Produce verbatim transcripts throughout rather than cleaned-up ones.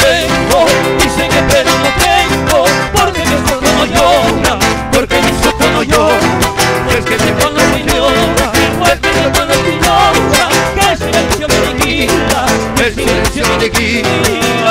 tengo, dicen que pena no tengo, porque mi ojos no llora, porque mis ojos no lloran, pues que mi ojos no llora, pues que mi ojos no llora, que el silencio me guía, el silencio me guía.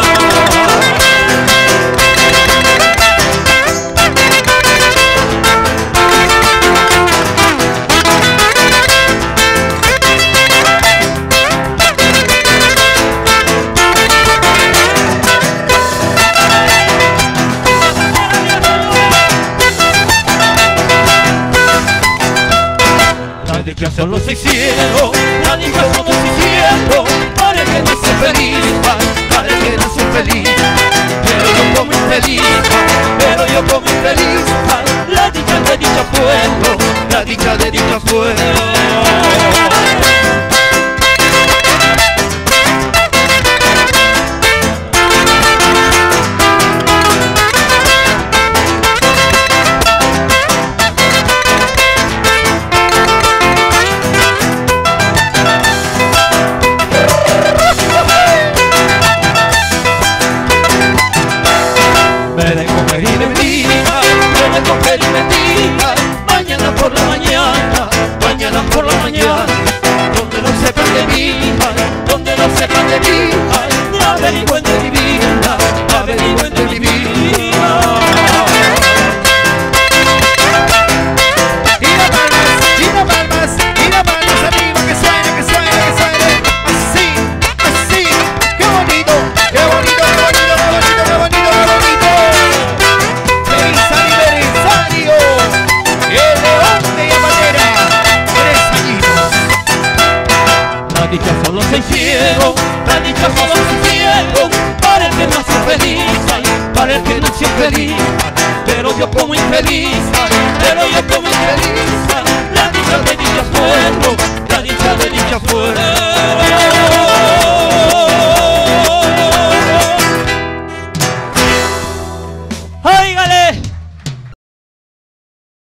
La dicha solo se hicieron, la dicha solo se hicieron para el que no sea feliz, para el que no sea feliz. Pero yo como infeliz, pero yo como infeliz, la dicha de dicha pueblo, la dicha de dicha pueblo. Coger y mentira, mañana por la mañana, mañana por la mañana, donde no sepan de mí, donde no sepan de mí, averigüen de mi vida, averigüen de mi vida. Tira palmas, tira palmas, tira palmas arriba, que suene, que suene, que suene, así, así, qué bonito, qué bonito, qué bonito, qué bonito, qué bonito, qué bonito. Feliz aniversario, el león de Yamatera, tres añitos. La dicha solo se hicieron, la dicha solo se hicieron para el que no sea feliz, para el que no sea feliz. Pero yo como infeliz, pero yo como infeliz, la dicha